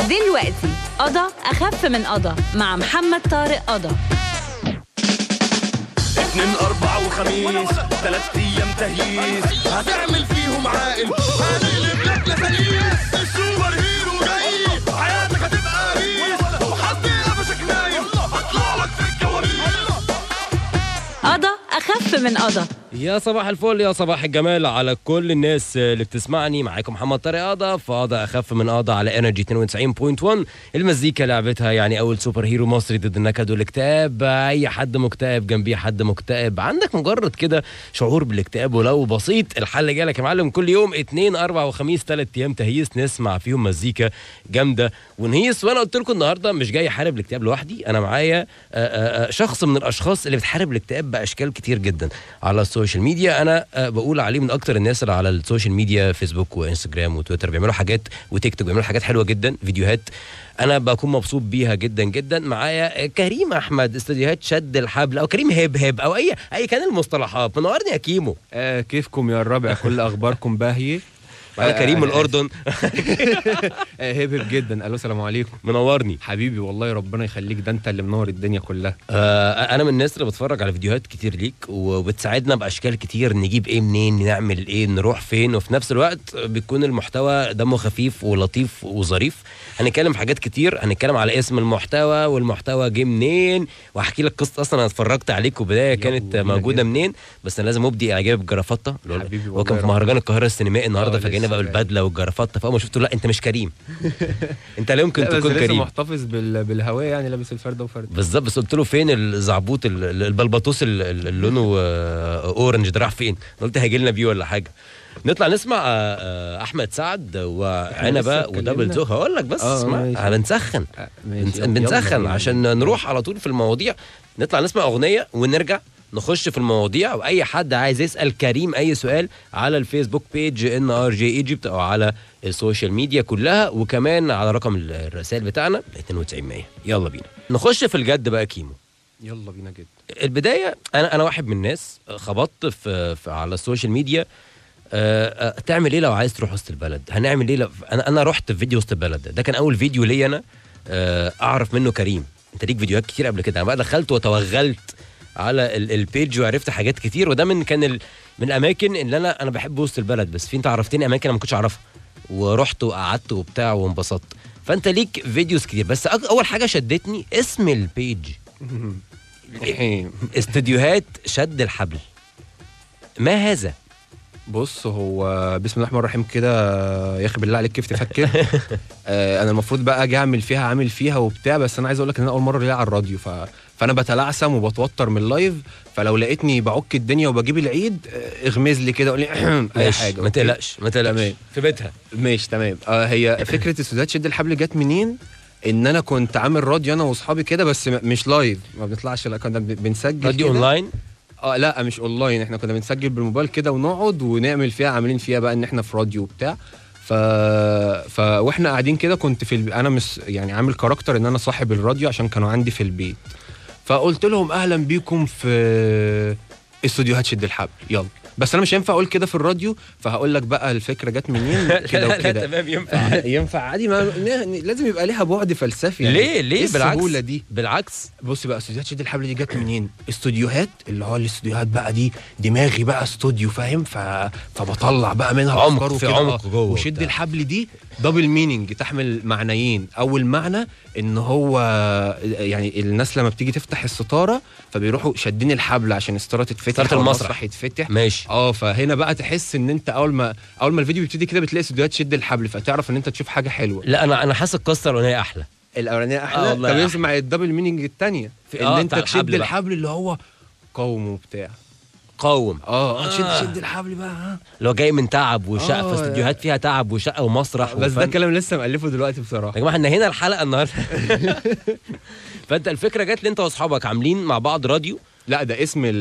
دلوقتي قضا أخف من قضا مع محمد طارق قضا. 2 4 وخميس 3 أيام تهييس هتعمل فيهم عائل هنقلب لك لفليس. السوبر هيرو جاي حياتك هتبقى ريس وحظي قفشك نايم هطلع لك في الكواليس. قضا أخف من قضا. يا صباح الفل يا صباح الجمال على كل الناس اللي بتسمعني. معاكم محمد طارق قضا في قضا اخف من قضا على انرجي 92.1. المزيكا لعبتها يعني اول سوبر هيرو مصري ضد النكد والاكتئاب. اي حد مكتئب جنبيه حد مكتئب، عندك مجرد كده شعور بالاكتئاب ولو بسيط، الحل جالك يا معلم. كل يوم 2 4 وخميس 3 ايام تهييس نسمع فيهم مزيكا جامده ونهيس. وانا قلت لكم النهارده مش جاي احارب الاكتئاب لوحدي، انا معايا شخص من الاشخاص اللي بتحارب الاكتئاب باشكال كتير جدا على السوشيال ميديا. انا بقول عليه من اكتر الناس اللي على السوشيال ميديا، فيسبوك وانستجرام وتويتر، بيعملوا حاجات وتيك توك، بيعملوا حاجات حلوه جدا، فيديوهات انا بكون مبسوط بيها جدا جدا. معايا كريم احمد، استوديوهات شد الحبل او كريم هب او اي كان المصطلحات. منورني يا كيمو. كيفكم يا الربع؟ كل اخباركم باهيه. كريم من الاردن. هبب جدا. الو السلام عليكم. منورني حبيبي والله ربنا يخليك، ده انت اللي منور الدنيا كلها. انا من الناس اللي بتفرج على فيديوهات كتير ليك وبتساعدنا باشكال كتير، نجيب ايه منين، نعمل ايه، نروح فين، وفي نفس الوقت بيكون المحتوى دمه خفيف ولطيف وظريف. هنتكلم في حاجات كتير، هنتكلم على اسم المحتوى والمحتوى جه منين، وهحكي لك قصه اصلا انا اتفرجت عليك وبدايه كانت موجوده منين. بس انا لازم ابدي اعجاب جرافطه. هو كان في مهرجان القاهره السينمائي النهارده، فجينا بقى البدله والجرافطه، فاول ما شفته لا انت مش كريم. انت لا يمكن تكون كريم. لسه محتفظ بالهوايه يعني، لابس الفرده وفرده بالظبط. بس قلت له فين الزعبوط البلبطوس اللي لونه اورنج ده، راح فين؟ قلت هيجي لنا بيه ولا حاجه. نطلع نسمع احمد سعد وعنبه ودبل زو. هقول لك بس اسمع، بنسخن عشان نروح على طول في المواضيع. نطلع نسمع اغنيه ونرجع نخش في المواضيع. واي حد عايز يسال كريم اي سؤال على الفيسبوك بيج NRJ Egypt او على السوشيال ميديا كلها، وكمان على رقم الرسائل بتاعنا 9200. يلا بينا نخش في الجد بقى كيمو. يلا بينا جد. البدايه انا واحد من الناس خبطت في على السوشيال ميديا. تعمل ايه لو عايز تروح وسط البلد؟ هنعمل ايه انا رحت في فيديو وسط البلد ده كان اول فيديو ليا انا اعرف منه كريم. انت ليك فيديوهات كتير قبل كده. انا بقى دخلت وتوغلت على البيج وعرفت حاجات كتير، وده كان من الاماكن اللي انا بحب وسط البلد. بس في انت عرفتني اماكن انا ما كنتش اعرفها، ورحت وقعدت وبتاع وانبسطت. فانت ليك فيديوز كتير، بس اول حاجه شدتني اسم البيج استوديوهات شد الحبل. ما هذا؟ بص، هو بسم الله الرحمن الرحيم كده يا اخي بالله عليك كيف تفكر. انا المفروض بقى اجي عامل فيها وبتاع، بس انا عايز اقول لك ان انا اول مره ليا على الراديو، فانا بتلعثم وبتوتر من اللايف. فلو لقيتني بعك الدنيا وبجيب العيد اغمز لي كده، قول لي اي حاجه. ما تقلقش في بيتها. ماشي تمام. هي فكره استوديوهات شد الحبل جت منين؟ ان انا كنت عامل راديو انا واصحابي كده، بس مش لايف، ما بنطلعش، لا كنا بنسجل راديو اونلاين. لا مش اونلاين، احنا كنا بنسجل بالموبايل كده ونقعد ونعمل فيها، عاملين فيها بقى ان احنا في راديو وبتاع. واحنا قاعدين كده كنت انا مش يعني عامل كاركتر ان انا صاحب الراديو عشان كانوا عندي في البيت. فقلت لهم اهلا بيكم في استوديوهات شد الحبل، يلا. بس انا مش هينفع اقول كده في الراديو، فهقول لك بقى الفكره جت منين كده وكده. تمام ينفع. ينفع عادي، ما لازم يبقى ليها بعد فلسفي يعني. ليه بالعكس دي. بالعكس بص بقى، استوديوهات شد الحبل دي جت منين؟ استوديوهات اللي هو الاستوديوهات بقى دي دماغي بقى استوديو، فاهم؟ فبطلع بقى منها عمق في عمق جوه. وشد الحبل دي دبل مينينج، تحمل معنيين. اول معنى ان هو يعني الناس لما بتيجي تفتح الستاره فبيروحوا شادين الحبل عشان الستاره تتفتح، المسرح يتفتح. ماشي. فهنا بقى تحس ان انت اول ما الفيديو بيبتدي كده بتلاقي استوديوهات شد الحبل، فتعرف ان انت تشوف حاجه حلوه. لا انا حاسس القصه الاولانيه احلى. الاولانيه احلى. طب يسمع الدبل مينينج الثانيه ان انت تشد الحبل اللي هو قوم وبتاع. قوم شد الحبل بقى، لو جاي من تعب وشقه. في استوديوهات فيها تعب وشقه ومسرح بس ده كلام لسه مألفه دلوقتي بصراحه. يا جماعه احنا هنا الحلقه النهارده. فانت الفكره جت لي انت واصحابك عاملين مع بعض راديو. لا ده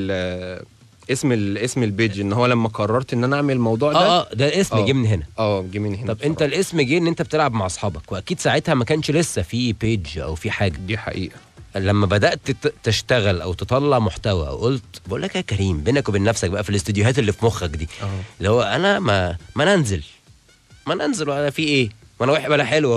اسم البيج، ان هو لما قررت ان انا اعمل الموضوع ده ده الاسم جه من هنا. جه من هنا. طب بصراحة. انت الاسم جه ان انت بتلعب مع اصحابك، واكيد ساعتها ما كانش لسه في بيج او في حاجه. دي حقيقه. لما بدات تشتغل او تطلع محتوى، قلت بقول لك يا كريم بينك وبين نفسك بقى في الاستديوهات اللي في مخك دي، اللي هو انا ما ننزل ولا في ايه، ما انا وحش ولا حلو اهو،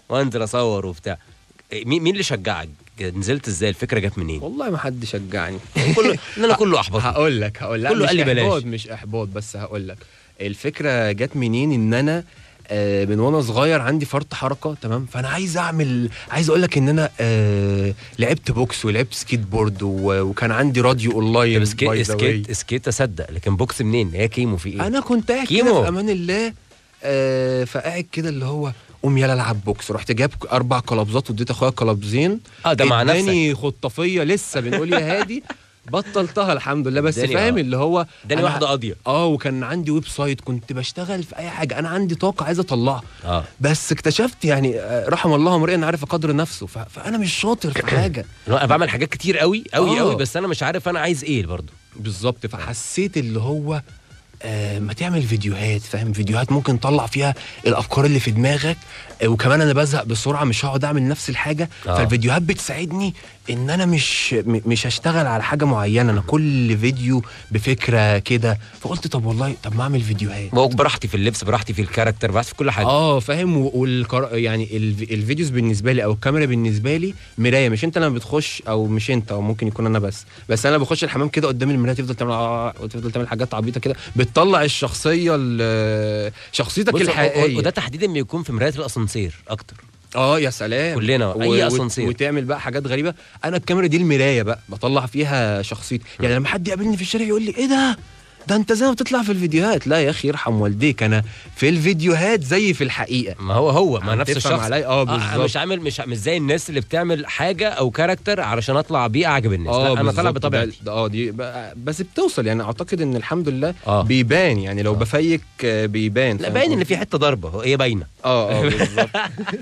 وانزل اصور وبتاع. مين اللي شجعك؟ نزلت ازاي؟ الفكره جت منين؟ والله ما حد شجعني. كله احبط. هقول لك كله قال لي بلاش. مش احباط، بس هقول لك الفكره جت منين. ان انا من وانا صغير عندي فرط حركه، تمام. فانا عايز اقول لك ان انا لعبت بوكس ولعبت سكيت بورد وكان عندي راديو اونلاين. سكيت اصدق، لكن بوكس منين؟ هي كيمو في ايه؟ انا كنت قاعد كده في امان الله، فقاعد كده اللي هو قوم يلا العب بوكس. رحت جاب 4 قلبزات واديت اخويا قلبزين. ده مع نفسك؟ اداني خطافيه لسه بنقول يا هادي. بطلتها الحمد لله، بس فاهم اللي هو اداني واحده قاضيه. وكان عندي ويب سايت كنت بشتغل في اي حاجه، انا عندي طاقه عايز اطلعها. بس اكتشفت يعني رحم الله امرئ عارف قدر نفسه. فانا مش شاطر في حاجه. انا بعمل حاجات كتير قوي قوي قوي، بس انا مش عارف انا عايز ايه برضه بالظبط. فحسيت اللي هو ما تعمل فيديوهات، فاهم؟ فيديوهات ممكن تطلع فيها الافكار اللي في دماغك. وكمان انا بزهق بسرعه، مش هقعد اعمل نفس الحاجه. فالفيديوهات بتساعدني ان انا مش هشتغل على حاجه معينه، انا كل فيديو بفكره كده. فقلت طب والله ما اعمل فيديوهات براحتي في اللبس، براحتي في الكاركتر، براحتي في كل حاجه. فاهم. يعني الفيديوز بالنسبه لي او الكاميرا بالنسبه لي مرايه. مش انت لما بتخش، او مش انت، او ممكن يكون انا بس انا بخش الحمام كده قدام المرايه تفضل تعمل حاجات عبيطه كده، بتطلع الشخصيه شخصيتك الحقيقيه. وده تحديدا بيكون في مرايه الاسانسير اكتر. يا سلام. كلنا اي اسانسير وتعمل بقى حاجات غريبه. انا الكاميرا دي المرايه بقى بطلع فيها شخصيتي. يعني لما حد يقابلني في الشارع يقول لي ايه ده انت زي ما بتطلع في الفيديوهات. لا يا اخي يرحم والديك، انا في الفيديوهات زي في الحقيقه. ما هو ما نفس الشخص بالظبط. مش زي الناس اللي بتعمل حاجه او كاركتر علشان اطلع بيه اعجب الناس. لا انا طالع بطبيعتي. دي بس بتوصل يعني. اعتقد ان الحمد لله بيبان يعني. لو بفيك بيبان. لا باين ان في حته ضربه، هي باينه. بالظبط.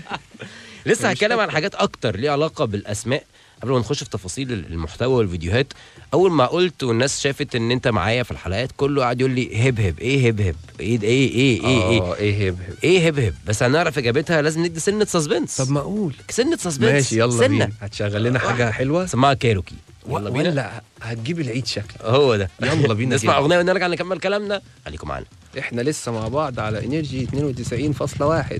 لسه هتكلم عن حاجات اكتر ليها علاقه بالاسماء قبل ما نخش في تفاصيل المحتوى والفيديوهات. اول ما قلت والناس شافت ان انت معايا في الحلقات، كله قاعد يقول لي هب هب. ايه هب هب؟ ايه هب هب؟ بس هنعرف اجابتها لازم ندي سنه سسبنس. طب ما اقول سنه سسبنس. ماشي يلا بينا. هتشغل لنا حاجه حلوه سماها كايروكي. يلا بينا. ولا هتجيب العيد شكلك. هو ده. يلا بينا نسمع اغنيه ونرجع نكمل كلامنا. خليكم معانا، احنا لسه مع بعض على انرجي 92.1.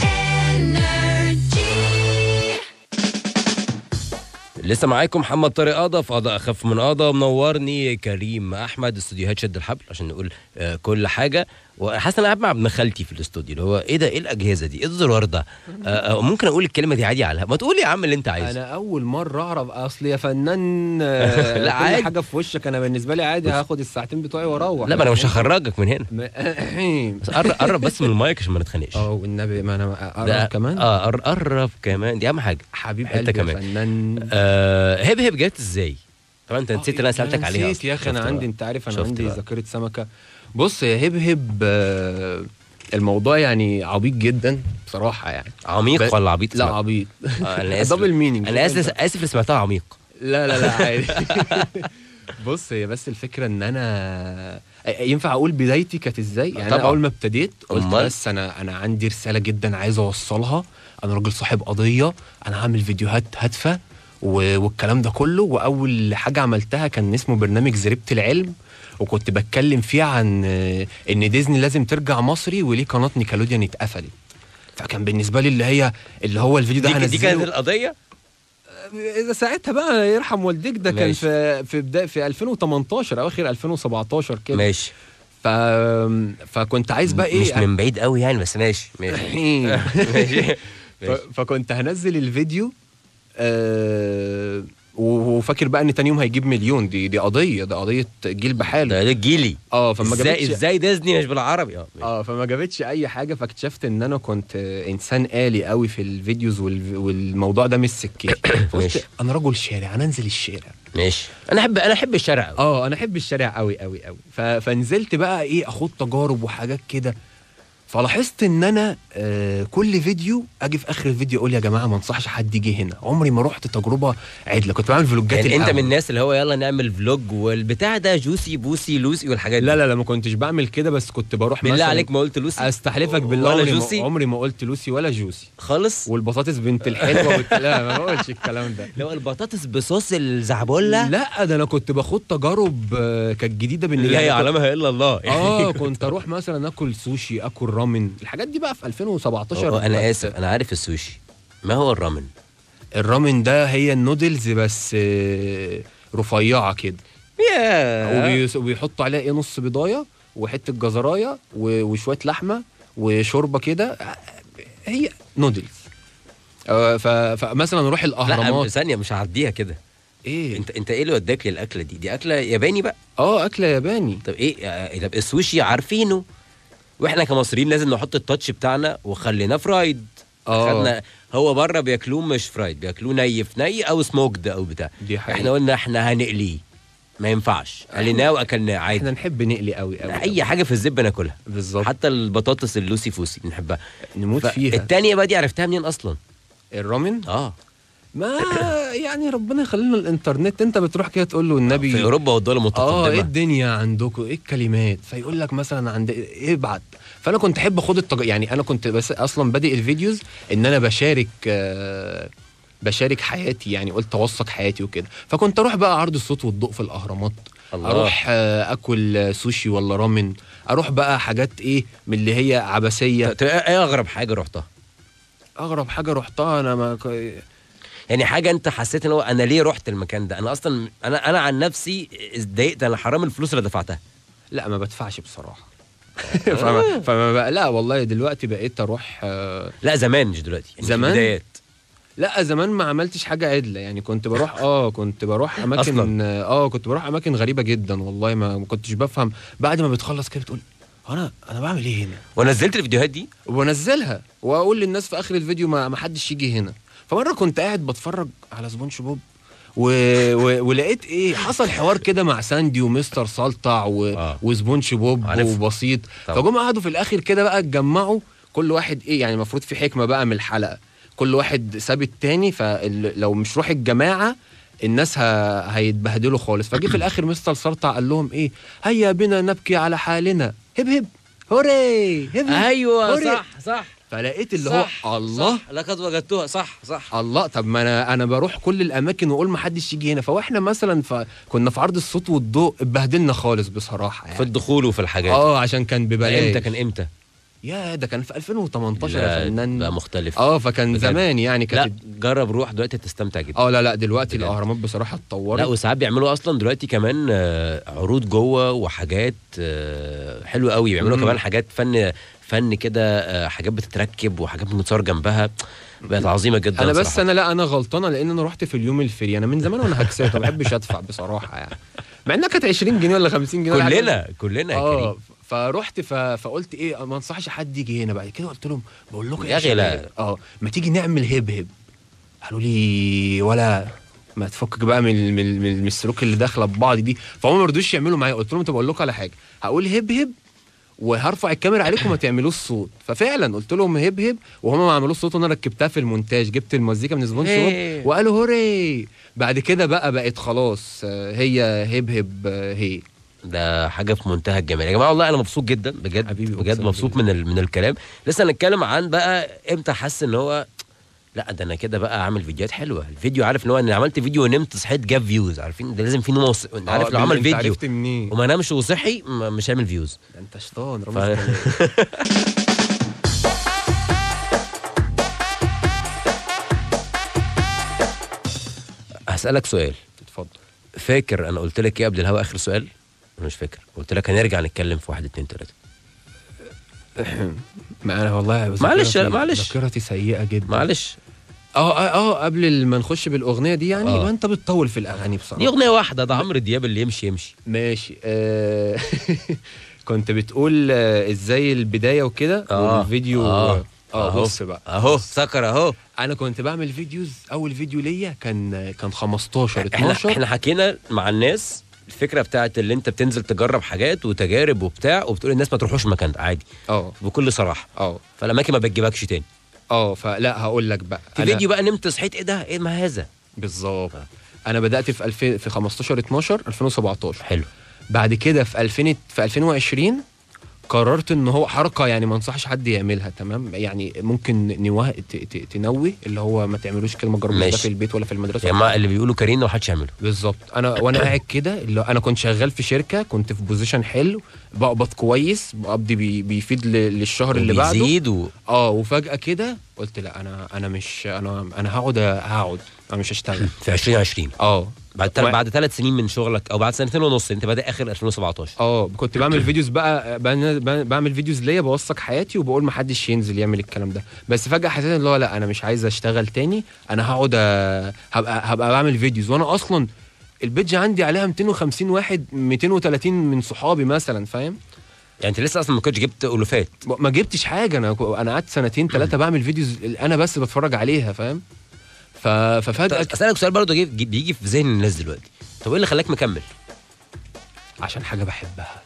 لسه معاكم محمد طارق قضا في قضا اخف من قضا. منورني كريم احمد، استوديوهات شد الحبل عشان نقول كل حاجه. وحاسس ان انا قاعد مع ابن خالتي في الاستوديو، اللي هو ايه ده؟ ايه الاجهزه دي؟ ايه الزرار ده؟ ممكن اقول الكلمه دي عادي على ما تقول يا عم اللي انت عايزه. انا اول مره اعرف اصل يا فنان. لا عادي، كل حاجه في وشك. انا بالنسبه لي عادي، هاخد الساعتين بتوعي واروح. لا ما انا مش هخرجك من هنا. بس قرب بس من المايك عشان ما نتخانقش. والنبي ما انا قرب كمان. قرب كمان، دي اهم حاجه. حبيب قلبي كمان. فنان. هب هب جت ازاي؟ طبعا انت نسيت اللي انا سالتك عليها. نسيت يا اخي. انا عندي، انت عارف انا عندي ذاكره سمكه. بص يا هب هب، الموضوع يعني عبيط جدا بصراحه يعني. عميق ولا عبيط؟ لا عبيط. انا اسف. دبل مينينج. انا اسف اللي سمعتها عميق. لا عادي. بص هي بس الفكره ان انا ينفع اقول بدايتي كانت ازاي يعني. أنا اول ما ابتديت قلت بس انا عندي رساله جدا عايز اوصلها. انا راجل صاحب قضيه، انا هعمل فيديوهات هادفه والكلام ده كله. واول حاجه عملتها كان اسمه برنامج زريبة العلم، وكنت بتكلم فيه عن ان ديزني لازم ترجع مصري وليه قناه نيكلوديان اتقفلت. فكان بالنسبه لي اللي هو الفيديو ده هنزله. دي كانت القضيه. اذا ساعتها بقى يرحم والديك ده كان في بدايه في 2018 اواخر 2017 كده. ماشي. فكنت عايز بقى ايه، مش من بعيد قوي يعني، بس ماشي. ماشي. فكنت هنزل الفيديو وفاكر بقى ان تاني يوم هيجيب مليون. دي قضيه جيل بحاله. ده جيلي. فما جابتش ازاي ديزني مش بالعربي. فما جابتش اي حاجه. فاكتشفت ان انا كنت انسان آلي قوي في الفيديوز والموضوع ده مش سكتي. قلت انا رجل شارع، انا انزل الشارع. ماشي. انا احب الشارع قوي. انا احب الشارع قوي قوي قوي. فنزلت بقى ايه، اخد تجارب وحاجات كده. فلاحظت ان انا كل فيديو اجي في اخر الفيديو اقول يا جماعه ما انصحش حد يجي هنا. عمري ما رحت تجربه عدله. كنت بعمل فلوجات يعني انت من الناس اللي هو يلا نعمل فلوج والبتاع ده جوسي بوسي لوسي والحاجات دي؟ لا ما كنتش بعمل كده، بس كنت بروح بالله عليك ما قلت لوسي؟ استحلفك بالله ولا جوسي؟ عمري ما قلت لوسي ولا جوسي خالص. والبطاطس بنت الحلوه لا ما بقولش الكلام ده. لو البطاطس بصوص الزعبله. لا ده انا كنت باخد تجارب كانت جديده بالنسبه لي. لا يعلمها الا الله. كنت اروح مثلا اكل سوشي، اكل رامن، الحاجات دي بقى في 2017. انا اسف، انا عارف السوشي ما هو الرامن؟ الرامن ده هي النودلز بس رفيعه كده، وبيحطوا عليها ايه نص بيضايه وحته جزرايه وشويه لحمه وشوربه كده، هي نودلز. فمثلا نروح الاهرامات. لا ثانيه مش هعديها كده. ايه انت ايه اللي وداك للاكله دي اكله ياباني بقى؟ اكله ياباني. طب ايه طب السوشي عارفينه، واحنا كمصريين لازم نحط التاتش بتاعنا وخليناه فرايد. خدنا هو بره بياكلوه مش فرايد، بياكلوه ني او سموكد او بتاع. دي حقيقة. احنا قلنا احنا هنقليه، ما ينفعش، قليناه واكلناه عادي. احنا نحب نقلي قوي اي حاجه في الزبده ناكلها بالظبط، حتى البطاطس اللوسي فوسي بنحبها نموت فيها. التانية بقى دي عرفتها منين اصلا؟ الرامن ما يعني ربنا يخلينا الانترنت. انت بتروح كده تقول له النبي في اوروبا والدول المتقدمه ايه الدنيا عندكم، ايه الكلمات، فيقول لك مثلا عند ابعت. فانا كنت احب اخد يعني انا كنت بس اصلا بادئ الفيديوز ان انا بشارك حياتي، يعني قلت اوثق حياتي وكده. فكنت اروح بقى عرض الصوت والضوء في الاهرامات، الله. اروح اكل سوشي ولا رامن، اروح بقى حاجات ايه من اللي هي عبثيه. ايه اغرب حاجه رحتها؟ اغرب حاجه رحتها انا ما يعني حاجه انت حسيت ان هو انا ليه رحت المكان ده؟ انا اصلا انا عن نفسي اتضايقت، انا حرام الفلوس اللي دفعتها. لا ما بدفعش بصراحه. فما بقى لا والله دلوقتي بقيت اروح لا زمان مش دلوقتي، يعني زمان بدايات. لا زمان ما عملتش حاجه عدله، يعني كنت بروح اماكن كنت بروح اماكن غريبه جدا والله. ما كنتش بفهم. بعد ما بتخلص كده بتقول انا بعمل ايه هنا؟ ونزلت الفيديوهات دي وبنزلها واقول للناس في اخر الفيديو ما حدش يجي هنا. فمره كنت قاعد بتفرج على سبونج بوب ولقيت ايه، حصل حوار كده مع ساندي ومستر سلطع وسبونج بوب وبسيط. فجم قعدوا في الاخر كده بقى اتجمعوا، كل واحد ايه يعني المفروض في حكمه بقى من الحلقه، كل واحد ساب التاني، فلو مش روح الجماعه الناس هيتبهدلوا خالص. فجي في الاخر مستر سلطع قال لهم ايه، هيا بنا نبكي على حالنا، هب هب هوري هب هب. ايوه هوري. صح. فلقيت اللي هو الله، صح. لقد وجدتها. صح الله. طب ما انا بروح كل الاماكن واقول ما حدش يجي هنا. فاحنا مثلا كنا في عرض الصوت والضوء اتبهدلنا خالص بصراحه يعني. في الدخول وفي الحاجات عشان كان ببلاش. كان امتى يا ده كان في 2018 يا فنان. لا مختلف. فكان بجد. زمان يعني لا جرب روح دلوقتي تستمتع جدا. لا دلوقتي بجد. الاهرامات بصراحه اتطورت. لا وساعات بيعملوا اصلا دلوقتي كمان عروض جوه وحاجات حلوه قوي. بيعملوا كمان حاجات فن كده، حاجات بتتركب وحاجات بنتصور جنبها، بقت عظيمه جدا. انا بس انا غلطانه لان انا رحت في اليوم الفري. انا من زمان وانا هكسات ما بحبش ادفع بصراحه يعني، مع انها كانت 20 جنيه ولا 50 جنيه كلنا يا كريم. فرحت فقلت ايه ما انصحش حد يجي هنا. بعد كده قلت لهم بقول لكم يا اخي لا ما تيجي نعمل هب. قالوا لي ولا ما تفكك بقى من السلوك اللي داخله ببعض دي. فهم ما رضوش يعملوا معايا. قلت لهم طب اقول لكم على حاجه، هقول هب وهرفع الكاميرا عليكم ما تعملوش صوت. ففعلا قلت لهم هب وهم ما عملوش صوت، وانا ركبتها في المونتاج، جبت المزيكا من سبونج بوب وقالوا هوري. بعد كده بقت خلاص هي هب هي. ده حاجه في منتهى الجمال يا جماعه. والله انا مبسوط جدا بجد مبسوط من الكلام. لسه هنتكلم عن بقى امتى حاسس ان هو لا ده انا كده بقى عامل فيديوهات حلوه. الفيديو عارف ان هو انا عملت فيديو ونمت صحيت جاب فيوز، عارفين ده لازم في نوم عارف لو عمل فيديو وما نامش وصحي مش هيعمل فيوز. ده انت شيطان هسألك سؤال. اتفضل. فاكر انا قلت لك ايه قبل الهوا؟ اخر سؤال انا مش فاكر. قلت لك هنرجع نتكلم في 1 2 3. ما انا والله معلش ذاكرتي سيئه جدا. معلش. قبل ما نخش بالاغنيه دي يعني ما انت بتطول في الاغاني بصراحه. دي اغنيه واحده، ده عمرو دياب اللي يمشي ماشي. كنت بتقول ازاي البدايه وكده والفيديو. بص بقى اهو سكر انا كنت بعمل فيديوز. اول فيديو ليا كان 15 12. احنا حكينا مع الناس الفكره بتاعت اللي انت بتنزل تجرب حاجات وتجارب وبتاع، وبتقول الناس ما تروحوش المكان ده عادي بكل صراحه. فالاماكن ما بتجيبكش تاني. فلا هقول لك بقى في فيديو بقى نمت صحيت ايه ما هذا بالظبط. انا بدات في 15 12 2017. حلو. بعد كده في 2020 قررت ان هو حركه يعني ما انصحش حد يعملها. تمام يعني ممكن تنوي اللي هو ما تعملوش كلمه جربوا ده في البيت ولا في المدرسه يا جماعه اللي بيقولوا كريم ما حدش يعمله. بالظبط. وانا قاعد كده اللي انا كنت شغال في شركه، كنت في بوزيشن حلو، بقبض كويس، بقبضي بيفيد للشهر اللي بعده بيزيد وفجاه كده قلت لا انا هقعد انا مش هشتغل في 2020 بعد 3 سنين من شغلك او بعد 2.5 سنين، انت بادئ اخر 2017. كنت بعمل فيديوز بقى بعمل فيديوز ليا بوثق حياتي وبقول ما حدش ينزل يعمل الكلام ده. بس فجاه حسيت اللي هو لا انا مش عايز اشتغل تاني، انا هقعد هبقى بعمل فيديوز، وانا اصلا البيدج عندي عليها 250 واحد 230 من صحابي مثلا، فاهم؟ يعني انت لسه اصلا ما كنتش جبت الوفات؟ ما جبتش حاجه، انا قعدت 2-3 بعمل فيديوز انا بس بتفرج عليها، فاهم؟ ففجاه اسالك سؤال برضه بيجي في ذهن الناس دلوقتي، طب ايه اللي خلاك مكمل؟ عشان حاجه بحبها.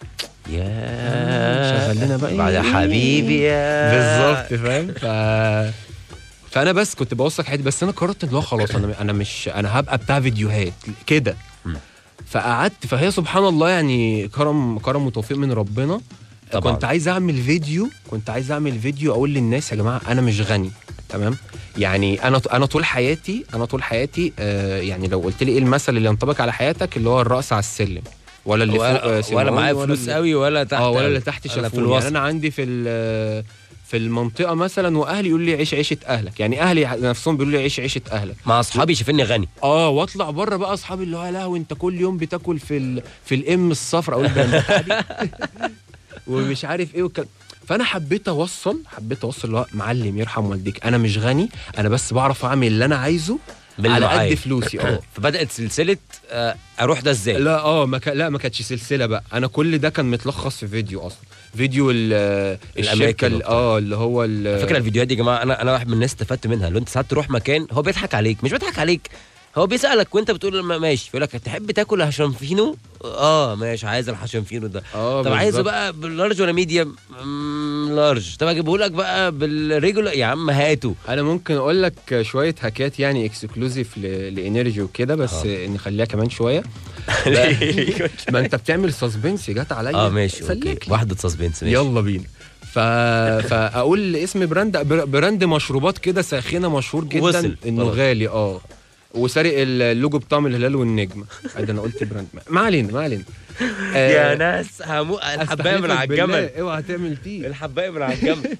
يا شغل لنا بقى بعد حبيبي يا بالظبط، فاهم؟ فانا بس كنت بوثق حياتي، بس انا قررت اللي هو خلاص انا هبقى بتاع فيديوهات كده. فقعدت، فهي سبحان الله يعني كرم وتوفيق من ربنا. طبعا. كنت عايز اعمل فيديو اقول للناس يا جماعه انا مش غني، تمام؟ يعني انا طول حياتي يعني لو قلت لي ايه المثل اللي ينطبق على حياتك، اللي هو الرأس على السلم، ولا اللي فوق ولا معايا فلوس قوي ولا تحت ولا اللي تحت شافوني. يعني انا عندي في المنطقه مثلا، واهلي يقولوا لي عيش عيشه اهلك، يعني اهلي نفسهم بيقولوا لي عيش عيشه اهلك، مع اصحابي شايفيني غني. واطلع بره بقى اصحابي اللي هو لا وانت كل يوم بتاكل في الام الصفراء اقول ده ومش عارف ايه فانا حبيت اوصل اللي هو معلم يرحم والديك، انا مش غني، انا بس بعرف اعمل اللي انا عايزه على قد فلوسي. فبدات سلسله اروح ده ازاي؟ لا ما كانتش سلسله بقى، انا كل ده كان متلخص في فيديو اصلا، فيديو الشركه اللي هو فكره الفيديوهات دي يا جماعه، انا واحد من الناس استفدت منها. لو انت ساعات تروح مكان هو بيضحك عليك، مش بيضحك عليك، هو بيسالك وانت بتقول ماشي، يقول لك تحب تاكل هشنفينو؟ ماشي عايز الهشنفينو ده. طب عايزه بقى باللارج ولا ميديم؟ لارج. طب اجيبه لك بقى بالريجولار؟ يا عم هاته. انا ممكن اقول لك شويه هاكات يعني اكسكلوزيف لانرجي وكده، بس نخليها كمان شويه. ما انت بتعمل سسبنس، جت عليا. ماشي اوكي، واحده سسبنس ماشي، يلا بينا. فاقول اسم براند مشروبات كده ساخنه مشهور جدا، انه غالي وسارق اللوجو بتاع الهلال والنجمه. انا قلت براند، ما علينا. يا ناس الحبايه من على الجمل، اوعى تعمل فيه الحبايه من على الجمل.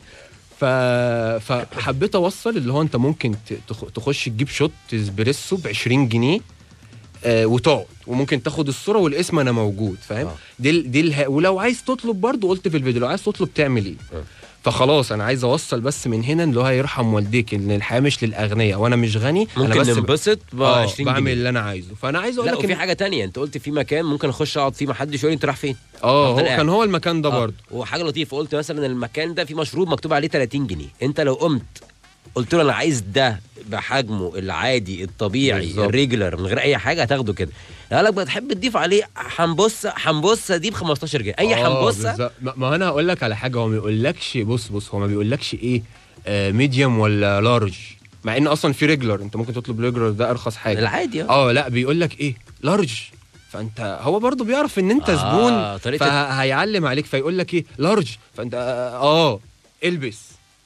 فحبيت اوصل اللي هو انت ممكن تخش تجيب شوت اسبريسو ب20 جنيه وتقعد، وممكن تاخد الصوره والاسم انا موجود، فاهم؟ ولو عايز تطلب برضو، قلت في الفيديو لو عايز تطلب تعمل ايه. فخلاص انا عايز اوصل بس من هنا اللي هو هيرحم والديك، ان الحياه مش للاغنياء وانا مش غني، ممكن انا بس ننبسط ب 20 جنيه بعمل اللي انا عايزه. فانا عايز اقول لك وفي حاجه تانية، انت قلت في مكان ممكن اخش اقعد فيه ما حدش يقول لي انت رايح فين. كان هو المكان ده برضه. وحاجه لطيفه، قلت مثلا المكان ده فيه مشروب مكتوب عليه 30 جنيه، انت لو قمت قلت له انا عايز ده بحجمه العادي الطبيعي الريجولر من غير اي حاجه، هتاخده كده. قال لك بقى تحب تضيف عليه حنبوسه دي ب 15 جنيه، اي حنبوسه. ما انا هقول لك على حاجه، هو ما بيقولكش بص هو ما بيقولكش ايه ميديوم ولا لارج، مع ان اصلا في ريجولر، انت ممكن تطلب ريجولر ده ارخص حاجه العادي. لا بيقول لك ايه لارج، فانت هو برضو بيعرف ان انت زبون، فهيعلم عليك، فيقول لك ايه لارج، فانت البس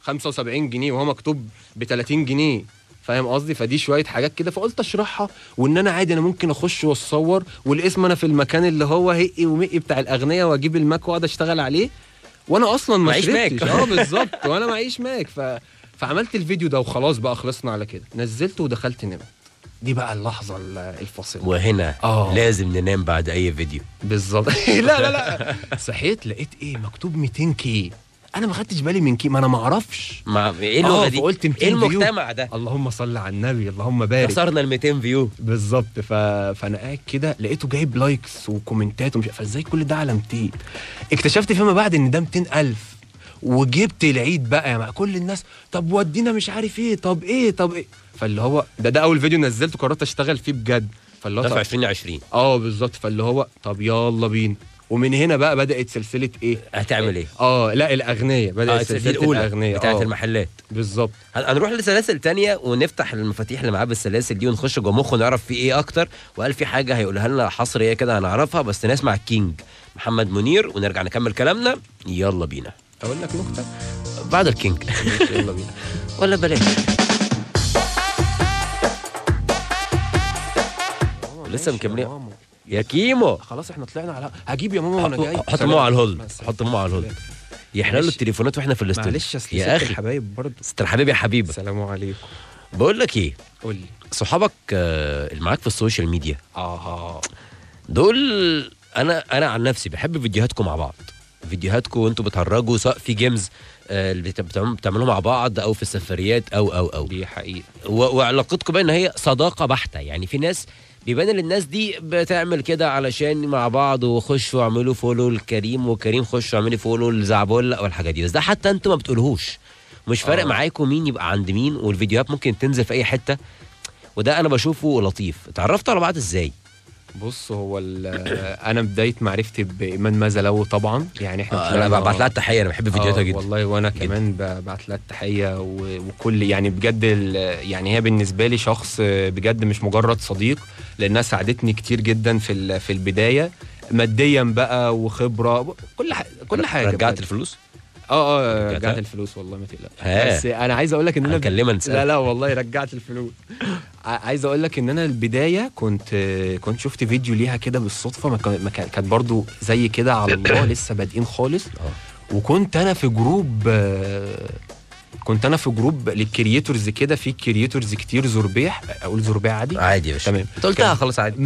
75 جنيه وهو مكتوب ب 30 جنيه، فاهم قصدي؟ فدي شويه حاجات كده، فقلت اشرحها، وان انا عادي انا ممكن اخش واتصور، والاسم انا في المكان اللي هو هقي ومقي بتاع الاغنياء، واجيب الماك واقعد اشتغل عليه، وانا اصلا ما شربتش. بالظبط، وانا معيش ماك. فعملت الفيديو ده وخلاص بقى، خلصنا على كده، نزلته ودخلت نمت. دي بقى اللحظه الفاصله، وهنا لازم ننام بعد اي فيديو. بالظبط. لا صحيت لقيت ايه مكتوب 200 كي، انا ما خدتش بالي من كي، ما انا ما اعرفش ايه اللغه دي، فقلت 200 ايه المجتمع ده، اللهم صل على النبي، اللهم بارك، كسرنا ال 200 فيو بالظبط. فانا قاعد كده لقيته جايب لايكس وكومنتات ومش فازاي كل ده على 200. اكتشفت فيما بعد ان ده 200,000، وجبت العيد بقى يا كل الناس، طب ودينا مش عارف ايه، طب ايه فاللي هو ده اول فيديو نزلته، قررت اشتغل فيه بجد، فاللي هو في 2020 بالظبط. فاللي هو طب يلا بينا، ومن هنا بقى بدأت سلسلة ايه؟ هتعمل ايه؟ لا الأغنية، بدأت سلسلة الأولى الأغنية بتاعت المحلات. بالظبط. هنروح لسلاسل تانية ونفتح المفاتيح اللي معاه بالسلاسل دي ونخش جوه مخه ونعرف فيه ايه اكتر. وقال في حاجة هيقولها لنا حصرية كده هنعرفها، بس نسمع الكينج محمد منير ونرجع نكمل كلامنا. يلا بينا. أقول لك نكتة بعد الكينج. يلا بينا. ولا بلاش. لسه مكملين يا كيمو. خلاص احنا طلعنا على هجيب يا ماما وانا جاي. حط ماما على الهولد، حط ماما على الهولد. يحللوا معلش. التليفونات واحنا في الاستوديو. معلش اصل يا ست اخي الحبايب برضه. ست الحبيب يا حبيبي. السلام عليكم. بقول لك ايه، قول لي. صحابك اللي معاك في السوشيال ميديا اه دول، انا عن نفسي بحب فيديوهاتكم مع بعض، فيديوهاتكم وانتوا بتهرجوا سواء في جيمز اللي بتعملوها مع بعض او في السفريات او دي حقيقة. وعلاقتكم بقى ان هي صداقه بحته. يعني في ناس بيبان ان الناس دي بتعمل كده علشان مع بعض وخشوا اعملوا فولو لكريم وكريم خشوا اعملوا فولو لزعبول او الحاجات دي، بس ده حتى انتوا ما بتقولوهوش، مش فارق معاكم مين يبقى عند مين، والفيديوهات ممكن تنزل في اي حته، وده انا بشوفه لطيف. اتعرفتوا على بعض ازاي؟ بص هو انا بدايه معرفتي بايمان مازلو طبعا، يعني احنا انا ببعت لها التحيه، انا بحب فيديوهاتها جدا والله، وانا كمان ببعت لها التحيه وكل يعني بجد يعني هي بالنسبه لي شخص بجد مش مجرد صديق، لانها ساعدتني كتير جدا في البدايه ماديا بقى وخبره كل حاجه. رجعت الفلوس؟ رجعت الفلوس والله ما تقلقش. بس انا عايز اقول لك ان انا هكلمها لا والله رجعت الفلوس. عايز اقول لك ان انا البدايه كنت شفت فيديو ليها كده بالصدفه، ما كانت برضو زي كده على الله لسه بادئين خالص. وكنت انا في جروب للكرييتورز كده، في كرييتورز كتير. زربيح، اقول زربيح عادي عادي يا باشا، تمام انت قلتها خلاص عادي.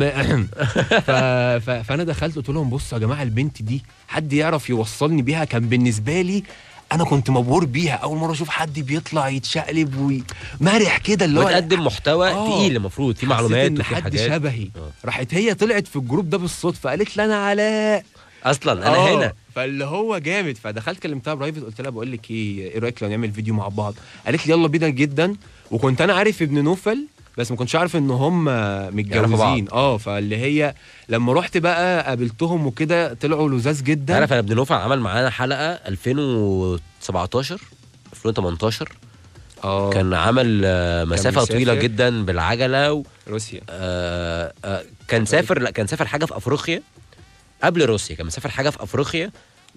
فانا دخلت قلت لهم بصوا يا جماعه البنت دي حد يعرف يوصلني بيها. كان بالنسبه لي انا كنت مبهور بيها، اول مره اشوف حد بيطلع يتشقلب ومرح كده، اللي هو وتقدم محتوى تقيل، المفروض في معلومات وفي حد حاجات. شبهي. راحت هي طلعت في الجروب ده بالصدفه، قالت لي انا علاء اصلا انا هنا، فاللي هو جامد. فدخلت كلمتها برايفت، قلت لها بقول لك ايه رايك لو نعمل فيديو مع بعض؟ قالت لي يلا بينا جدا. وكنت انا عارف ابن نوفل بس ما كنتش عارف ان هم متجوزين. فاللي هي لما رحت بقى قابلتهم وكده طلعوا لذاذ جدا. عارف انا ابن نوفل عمل معانا حلقه 2017 2018 كان عمل مسافه طويله جدا بالعجله روسيا. كان سافر حاجه في افريقيا قبل روسيا، كان مسافر حاجه في افريقيا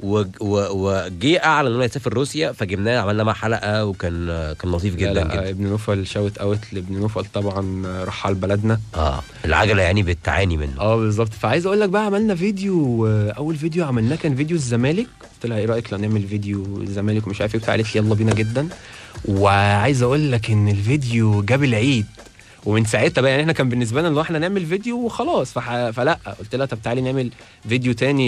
وجي اعلن انه يسافر روسيا، فجبناه عملنا معاه حلقه وكان لطيف جدا جدا. ابن نوفل شاوت اوت لابن نوفل طبعا، رحال بلدنا. العجله يعني بتعاني منه. بالظبط. فعايز اقول لك بقى عملنا فيديو، اول فيديو عملناه كان فيديو الزمالك. قلت لها ايه رايك لو نعمل فيديو الزمالك ومش عارف ايه بتاع، قالت لي يلا بينا جدا. وعايز اقول لك ان الفيديو جاب العيد، ومن ساعتها بقى يعني احنا كان بالنسبه لنا ان احنا نعمل فيديو وخلاص. فلا قلت لها طب تعالي نعمل فيديو تاني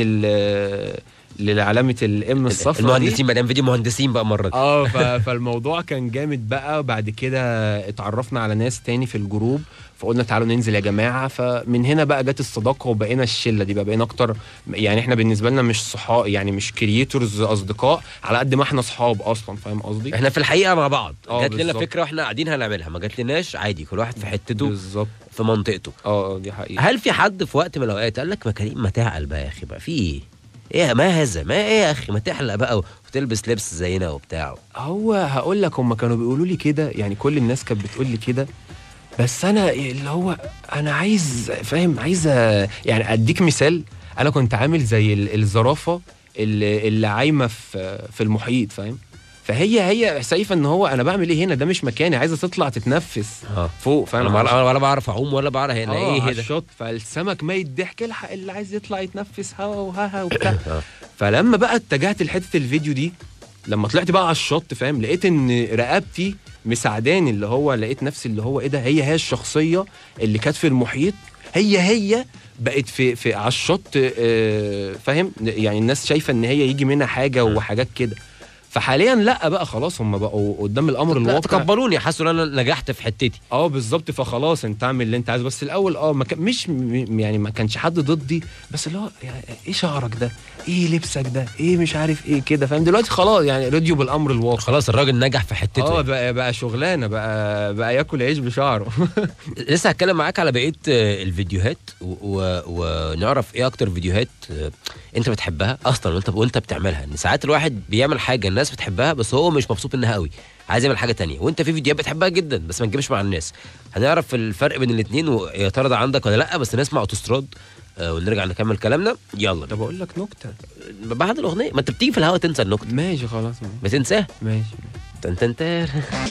لعلامه الام الصفراء. المهندسين بقى فيديو مهندسين بقى مره دي. فالموضوع كان جامد بقى. بعد كده اتعرفنا على ناس تاني في الجروب، فقلنا تعالوا ننزل يا جماعه. فمن هنا بقى جت الصداقه وبقينا الشله دي، بقينا اكتر. يعني احنا بالنسبه لنا مش صحاب، يعني مش كرييتورز اصدقاء على قد ما احنا صحاب اصلا، فاهم قصدي؟ احنا في الحقيقه مع بعض. جات لنا بالزبط. فكره واحنا قاعدين هنعملها، ما جات لناش عادي، كل واحد في حتته بالظبط في منطقته. دي حقيقه. هل في حد في وقت من الاوقات قال لك ما كريم ما تعقل بقى يا اخي بقى في ايه ما هذا ما ايه يا اخي ما تحلق بقى وتلبس لبس زينا وبتاع؟ هو هقول لك هم كانوا بيقولوا لي كده، يعني كل الناس كانت بتقول لي كده، بس انا اللي هو انا عايز فاهم، عايز يعني اديك مثال. انا كنت عامل زي الزرافه اللي عايمه في المحيط، فاهم؟ فهي شايفه ان هو انا بعمل ايه هنا، ده مش مكاني، عايزه تطلع تتنفس فوق، فاهم؟ انا ولا بعرف اعوم ولا بعرف هنا ايه على ده الشط. فالسمك ميت ضحك، الحق اللي عايز يطلع يتنفس هوا وها وبتاع. فلما بقى اتجهت لحته الفيديو دي، لما طلعت بقى على الشط، فاهم، لقيت ان رقبتي مساعداني، اللي هو لقيت نفسي اللي هو ايه ده، هي الشخصيه اللي كانت في المحيط هي بقت في على الشط. فاهم يعني الناس شايفه ان هي يجي منها حاجه وحاجات كده. فحاليا لا بقى خلاص، هم بقوا قدام الامر الواقع، تقبلوني، حسوا ان انا نجحت في حتتي. بالظبط. فخلاص انت اعمل اللي انت عايزه. بس الاول مش يعني ما كانش حد ضدي، بس اللي هو يعني ايه شعرك ده، ايه لبسك ده، ايه مش عارف ايه كده، فاهم؟ دلوقتي خلاص يعني راديو بالامر الواقع، خلاص الراجل نجح في حتته. بقى شغلانه، بقى ياكل عيش بشعره. لسه هتكلم معاك على بقيه الفيديوهات ونعرف ايه اكتر فيديوهات انت بتحبها اصلا وانت بتعملها. ان ساعات الواحد بيعمل حاجه الناس بتحبها بس هو مش مبسوط منها قوي، عايز يعمل حاجه تانية، وانت في فيديوهات بتحبها جدا بس ما تجيبش مع الناس. هنعرف الفرق بين الاثنين ويا ترى ده عندك ولا لا. بس نسمع اوتوستراد ونرجع نكمل كلامنا. يلا. طب اقول لك نكته بعد الاغنيه، ما انت بتيجي في الهوا تنسى النكته. ماشي خلاص بتنساها. ماشي. تنتنتر.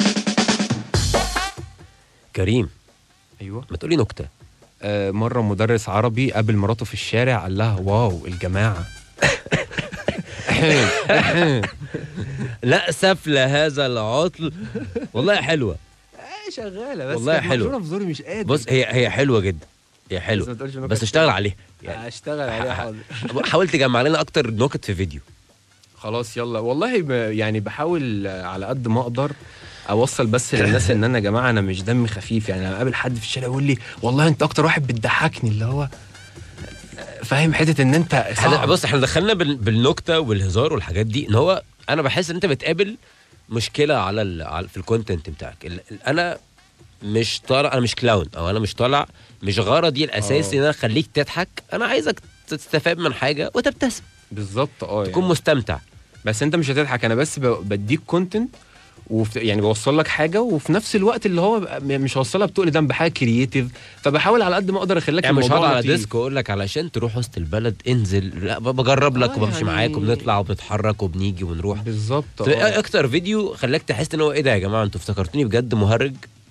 كريم، ايوه ما تقولي نكته. مره مدرس عربي قابل مراته في الشارع، قال لها واو الجماعه. لا سفلة هذا العطل. والله حلوة شغاله بس والله كانت حلوة. محشورة في زوري مش قادر. بص هي حلوة جدا، هي بس ما حلوة تقولش نكت بس اشتغل عليها يعني. اشتغل عليها حاضر. حاول تجمع لنا اكتر نكت في فيديو. خلاص يلا والله يعني بحاول على قد ما اقدر اوصل بس للناس ان انا يا جماعه انا مش دمي خفيف. يعني لما اقابل حد في الشارع يقول لي والله انت اكتر واحد بتضحكني، اللي هو فاهم حته ان انت صعب. بص احنا دخلنا بالنكته والهزار والحاجات دي، ان هو انا بحس ان انت بتقابل مشكله في الكونتنت بتاعك. انا مش طالع، انا مش كلاون، او انا مش طالع، مش غرضي الاساسي ان انا اخليك تضحك. انا عايزك تستفاد من حاجه وتبتسم بالظبط تكون يعني. مستمتع. بس انت مش هتضحك، انا بس بديك كونتنت يعني بوصل لك حاجه، وفي نفس الوقت اللي هو مش هوصلها بتقل دم بحاجه كرييتيف. فبحاول على قد ما اقدر اخليك يعني مش الموضوع هقعد على لطيف. ديسك واقول لك علشان تروح وسط البلد انزل، لا بجرب لك وبمشي يعني معاك وبنطلع وبنتحرك وبنيجي ونروح بالظبط. ايه اكتر فيديو خلاك تحس ان هو ايه ده يا جماعه انتوا افتكرتوني بجد مهرج؟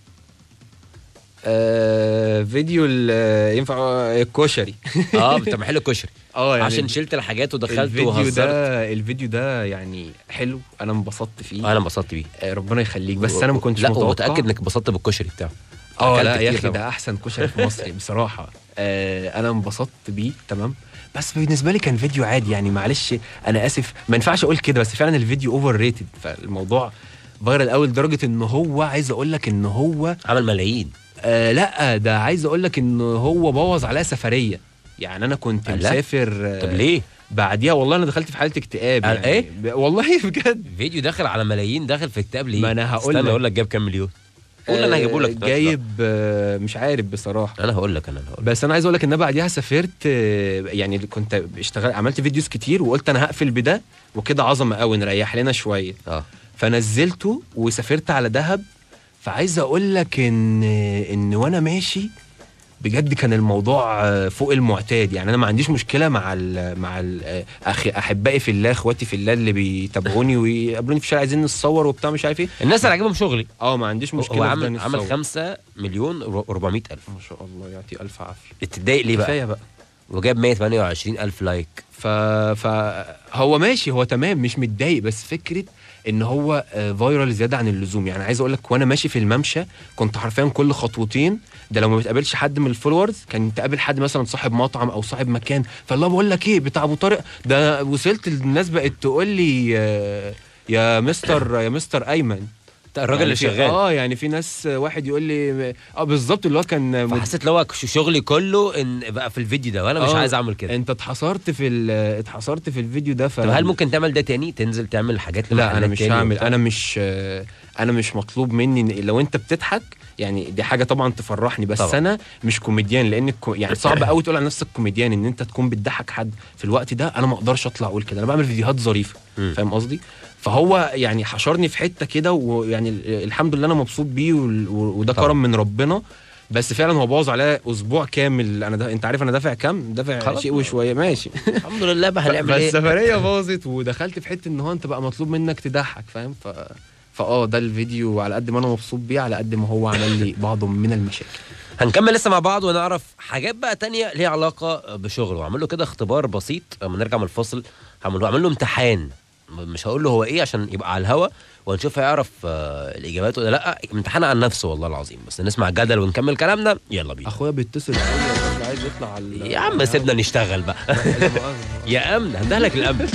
فيديو ينفع الكشري. بتاع محل الكشري. يعني عشان شلت الحاجات ودخلت الفيديو وهزرت. الفيديو ده يعني حلو، انا انبسطت فيه. انا انبسطت بيه. ربنا يخليك. بس انا ما كنتش لا متوقع. ومتاكد انك انبسطت بالكشري بتاعه. لا يا اخي ده احسن كشري في مصر بصراحه. انا انبسطت بيه تمام. بس بالنسبه لي كان فيديو عادي يعني. معلش انا اسف ما ينفعش اقول كده، بس فعلا الفيديو اوفر ريتد. فالموضوع فايرال قوي لدرجه ان هو عايز اقول لك ان هو عمل ملايين. لا ده عايز اقول لك ان هو بوظ عليها سفريه. يعني انا كنت مسافر. طب ليه؟ بعديها والله انا دخلت في حاله اكتئاب يعني. ايه؟ والله بجد. فيديو داخل على ملايين، داخل في اكتئاب ليه؟ ما انا هقول استنى لك. اقول لك جاب كام مليون. قول انا هجيبه لك. جايب مش عارف بصراحه. انا هقول لك. بس انا عايز اقول لك ان انا بعديها سافرت. يعني كنت عملت فيديوز كتير وقلت انا هقفل بده وكده عظمه قوي نريح لنا شويه. فنزلته وسافرت على دهب. فعايز اقول لك ان وانا ماشي بجد كان الموضوع فوق المعتاد. يعني انا ما عنديش مشكله مع احبائي في الله، اخواتي في الله اللي بيتابعوني ويقابلوني في الشارع عايزين نتصور وبتاع مش عارف ايه. الناس اللي عاجبهم شغلي. ما عنديش مشكله. هو عمل 5 مليون و400 الف. ما شاء الله يعطي الف عافيه. بتتضايق ليه بقى؟ كفايه بقى. وجاب 128 الف لايك. فهو ماشي، هو تمام مش متضايق. بس فكره ان هو فايرال زياده عن اللزوم. يعني عايز اقول لك وانا ماشي في الممشى كنت حرفيا كل خطوتين ده لو ما بتقابلش حد من الفولورز كان تقابل حد مثلا صاحب مطعم او صاحب مكان. فالله بقول لك ايه بتاع ابو طارق ده. وصلت الناس بقت تقول لي يا مستر ايمن الراجل يعني اللي شغال. يعني في ناس واحد يقول لي بالظبط اللي هو كان فحسيت لو شغلي كله ان بقى في الفيديو ده وانا مش عايز اعمل كده. انت اتحصرت في الفيديو ده. طب هل ممكن تعمل ده تاني؟ تنزل تعمل حاجات لا انا مش هعمل. انا مش مطلوب مني. لو انت بتضحك يعني دي حاجه طبعا تفرحني. بس طبعا. انا مش كوميديان. لان يعني صعب قوي تقول على نفسك كوميديان ان انت تكون بتضحك حد في الوقت ده. انا ما اقدرش اطلع اقول كده. انا بعمل فيديوهات ظريفه. فاهم قصدي؟ فهو يعني حشرني في حته كده. ويعني الحمد لله انا مبسوط بيه وده كرم من ربنا. بس فعلا هو بوظ عليا اسبوع كامل. انت عارف انا دافع كام؟ دافع شيء وشويه ماشي. الحمد لله بقى هنعمل ايه. بس السفريه باظت ودخلت في حته ان هو انت بقى مطلوب منك تضحك. فاهم؟ ده الفيديو على قد ما انا مبسوط بيه على قد ما هو عمل لي بعض من المشاكل. هنكمل لسه مع بعض ونعرف حاجات بقى تانية ليها علاقه بشغله. وعمل له كده اختبار بسيط لما نرجع من الفصل. هعمل له امتحان، مش هقول له هو ايه عشان يبقى على الهوا ونشوف هيعرف الاجابات ولا لا. امتحان عن نفسه والله العظيم. بس نسمع الجدل ونكمل كلامنا. يلا بينا. اخويا بيتصل عايز يطلع يا عم سيبنا نشتغل بقى. يا امن هندهلك الامن.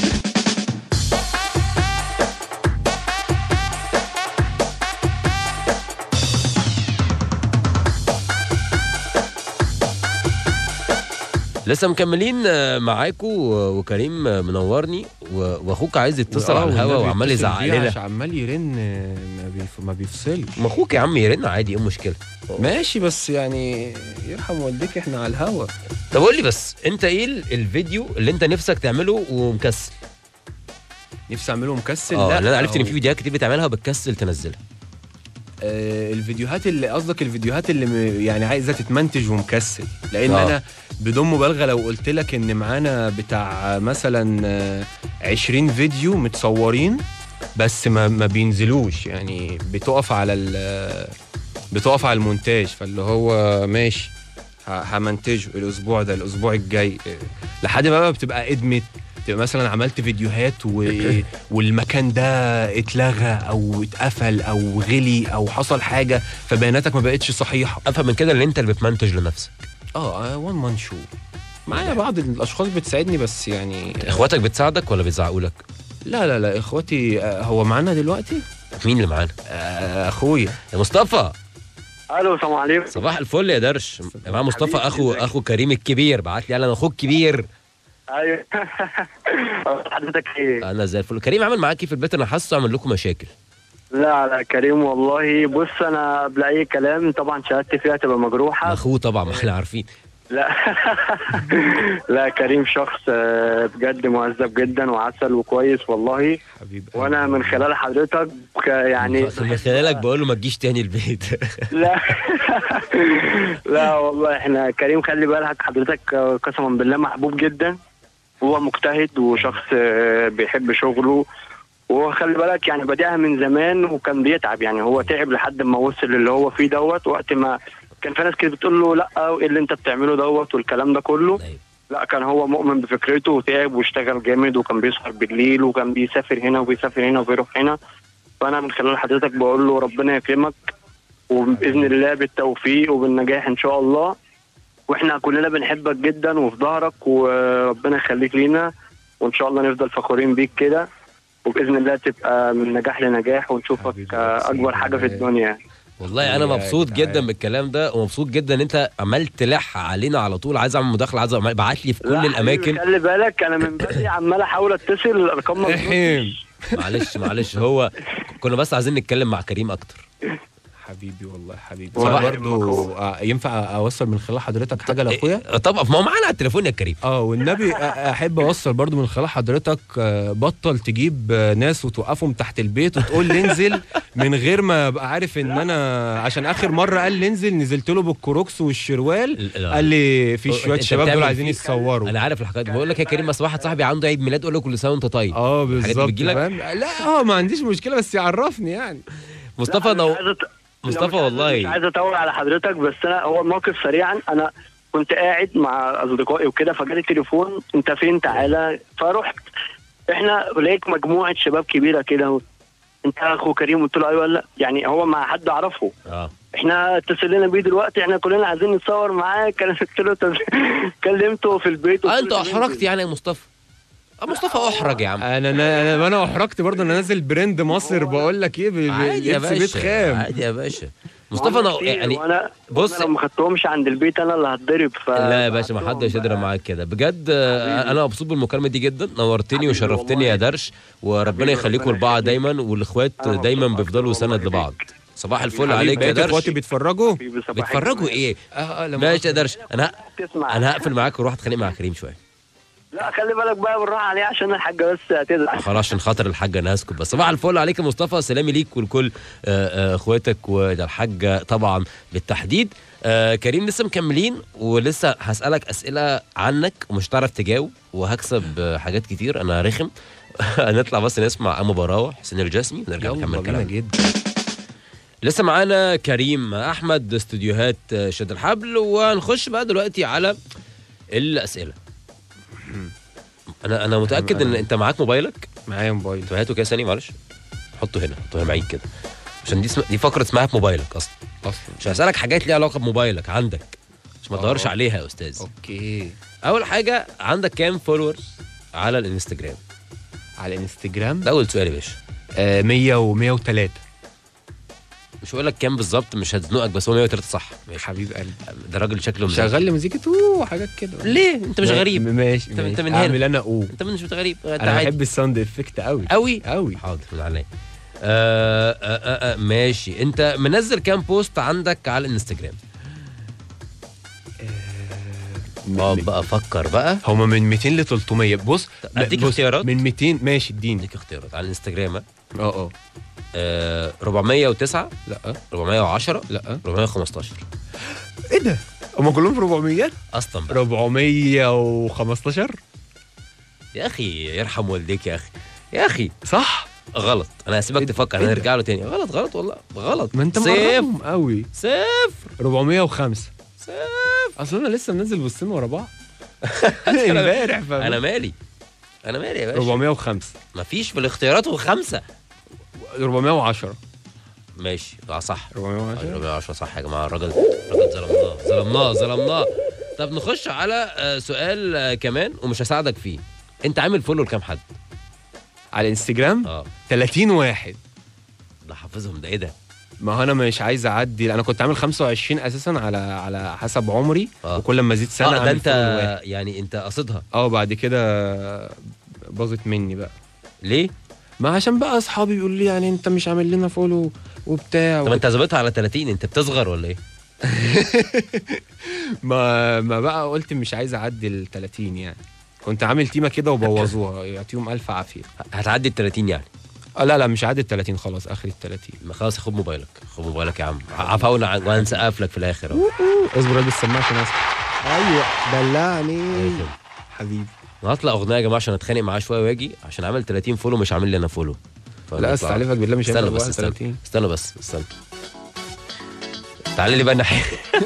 لسه مكملين معاكم وكريم منورني واخوك عايز يتصل على الهوا وعمال يزعق لنا. عمال يرن ما بيفصلش. ما اخوك يا عم يرن عادي، ايه المشكله؟ ماشي بس يعني يرحم والديك احنا على الهوا. طب قول لي بس انت ايه الفيديو اللي انت نفسك تعمله ومكسل؟ نفسي اعمله مكسل؟ لا انا عرفت ان في فيديوهات كتير بتعملها وبتكسل تنزلها. الفيديوهات اللي قصدك الفيديوهات اللي يعني عايزه تتمنتج ومكسل. لان انا بدون مبالغه لو قلت لك ان معانا بتاع مثلا 20 فيديو متصورين بس ما بينزلوش. يعني بتقف على المونتاج. فاللي هو ماشي همنتجه الاسبوع ده الاسبوع الجاي لحد ما بقى بتبقى ادمت تبقى مثلا عملت فيديوهات والمكان ده اتلغى او اتقفل او غلي او حصل حاجه فبياناتك ما بقتش صحيحه. افهم من كده ان انت اللي بتمنتج لنفسك. وان مان شو معايا بعض الاشخاص بتساعدني بس يعني. اخواتك بتساعدك ولا بيزعقوا لك؟ لا اخواتي. هو معانا دلوقتي؟ مين اللي معانا؟ اخويا يا مصطفى. الو السلام عليكم. صباح الفل يا درش. معاه مصطفى اخو كريم الكبير، بعت لي انا اخوك كبير. ايوه. حضرتك ايه؟ انا زي الفل. كريم عمل معاكي في البيت؟ انا حاسه عمل لكم مشاكل. لا كريم والله بص انا قبل اي كلام طبعا شهادتي فيها تبقى مجروحه. اخوه طبعا ما احنا عارفين. لا لا كريم شخص بجد مهذب جدا وعسل وكويس والله حبيبي. وانا من خلال حضرتك يعني من خلالك بقول له ما تجيش تاني البيت. لا لا والله احنا كريم خلي بالك حضرتك قسما بالله محبوب جدا. هو مجتهد وشخص بيحب شغله وخلي بالك يعني بدأها من زمان وكان بيتعب يعني هو تعب لحد ما وصل اللي هو فيه دوت. وقت ما كان في ناس كده بتقول له لا ايه اللي انت بتعمله دوت والكلام ده كله. لا كان هو مؤمن بفكرته وتعب واشتغل جامد وكان بيسهر بالليل وكان بيسافر هنا وبيسافر هنا وبيروح هنا. فانا من خلال حضرتك بقول له ربنا يكرمك وباذن الله بالتوفيق وبالنجاح ان شاء الله. واحنا كلنا بنحبك جدا وفي ظهرك وربنا يخليك لينا وان شاء الله نفضل فخورين بيك كده وباذن الله تبقى من نجاح لنجاح ونشوفك اكبر حاجه في الدنيا. والله انا مبسوط جدا بالكلام ده ومبسوط جدا ان انت عملت تلح علينا على طول. عايز اعمل مداخله، عايز ابعت لي في كل الاماكن. خلي بالك انا من بدري عمال احاول اتصل الارقام معلش هو كنا بس عايزين نتكلم مع كريم اكتر. حبيبي والله حبيبي. برضه ينفع اوصل من خلال حضرتك حاجه لاخويا؟ طبعا ما هو معانا على التليفون يا كريم. والنبي احب اوصل برضه من خلال حضرتك بطل تجيب ناس وتوقفهم تحت البيت وتقول لي انزل من غير ما ابقى عارف ان انا عشان اخر مره قال لي انزل نزلت له بالكروكس والشروال قال لي في شويه شباب دول عايزين يتصوروا. انا عارف الحكايه دي. بقول لك يا كريم بس واحد صاحبي عنده عيد ميلاد قول له كل سنه وانت طيب. بالظبط. لا ما عنديش مشكله بس يعرفني يعني. مصطفى والله مش عايز اطول على حضرتك بس انا هو الموقف سريعا. انا كنت قاعد مع اصدقائي وكده فجالي تليفون انت فين تعالى فرحت. احنا لقيت مجموعه شباب كبيره كده انت اخو كريم قلت له ايوه لا يعني هو مع حد اعرفه. احنا اتصلنا بيه دلوقتي احنا كلنا عايزين نتصور معاه. قلت له كلمته في البيت. انت احرجت يعني يا مصطفى؟ مصطفى احرج يا عم. انا احرجت برضه. انا نازل براند مصر بقول لك ايه عادي يا باشا. عادي يا باشا. مصطفى انا يعني بص لو ما خدتهمش عند البيت انا اللي هتضرب. لا يا باشا ما حدش يقدر معاك كده بجد. انا مبسوط بالمكالمه دي جدا. نورتني وشرفتني يا درش وربنا يخليكم لبعض دايما والاخوات دايما بيفضلوا سند لبعض. صباح الفل عليك يا درش. اخواتي بيتفرجوا ايه؟ ماشي يا درش. انا هقفل معاك واروح اتخانق مع كريم شويه. لا خلي بالك بقى بالراحه عليه عشان الحاجه بس هتزعل. خلاص عشان خاطر الحاجه انا هسكت بس. صباح الفل عليك يا مصطفى. سلامي ليك ولكل اخواتك وده الحاجه طبعا بالتحديد. كريم لسه مكملين ولسه هسالك اسئله عنك ومش هتعرف تجاوب وهكسب حاجات كتير. انا رخم. هنطلع بس نسمع أما براوة حسين الجسمي ونرجع نكمل كلامنا. لسه معانا كريم احمد استوديوهات شد الحبل وهنخش بقى دلوقتي على الاسئله. انا متاكد ان انت معاك موبايلك. معايا موبايل. هاته كده ثانيه معلش. حطه هنا معاك كده عشان دي فقره اسمها في موبايلك اصلا مش هسالك حاجات ليها علاقه بموبايلك عندك مش ما تدورش عليها يا استاذ. اوكي. اول حاجه عندك كام فولورز على الانستجرام؟ على الانستجرام ده اول سؤال يا باشا. 100 و103. مش هقول لك كام بالظبط مش هتزنقك بس هو 103 صح. ماشي حبيب قلبي. ده راجل شكله شغال لي مزيكا وحاجات كده. ليه انت مش غريب؟ ماشي انت من هنا. اعمل انا انت مش غريب. انا بحب الساوند افكت قوي. حاضر من عليا. ماشي. انت منزل كام بوست عندك على الانستجرام؟ بقى فكر بقى. هما من 200 ل 300. بص اديك اختيارات. من 200 ماشي اديني. اديك اختيارات على الانستجرام. 409 لا 410 لا 415. ايه ده؟ هما كلهم في 400 اصلا بقى. 415 يا اخي يرحم والديك يا اخي صح غلط. انا هسيبك تفكر هنرجع له تاني. غلط والله غلط. ما انت مرحم قوي. 405 اصل انا لسه منزل بوستين ورا بعض امبارح. انا مالي انا مالي يا باشا. 405. مفيش في الاختيارات وخمسه. 410. ماشي صح. 410. 410 صح يا جماعه. الراجل ظلمناه. طب نخش على سؤال كمان ومش هساعدك فيه. انت عامل فولو لكام حد على الانستجرام؟ 30 واحد. ده حافظهم ده ايه ده؟ ما هو انا مش عايز اعدي، انا كنت عامل 25 اساسا على حسب عمري. وكل ما ازيد سنه ده انت يعني انت قصدها. بعد كده باظت مني بقى. ليه؟ ما عشان بقى اصحابي بيقولوا لي يعني انت مش عامل لنا فولو وبتاع. طب انت ظابطها على 30، انت بتصغر ولا ايه؟ ما بقى قلت مش عايز اعدي ال 30 يعني. كنت عامل تيمه كده وبوظوها، يعطيهم الف عافيه. هتعدي ال 30 يعني؟ لا مش عادي ال 30 خلاص، اخري ال 30. خلاص خد موبايلك يا عم. عفونا وهنسقف لك في الاخر اهو. اصبر البس سماعه عشان اسمع. ايوه دلعني حبيبي. هطلع اغنيه يا جماعه عشان اتخانق معاه شويه واجي، عشان عامل 30 فولو مش عامل لي انا فولو. لا استعلفك بالله مش هينفع. استنى بس تعالى لي بقى الناحيه.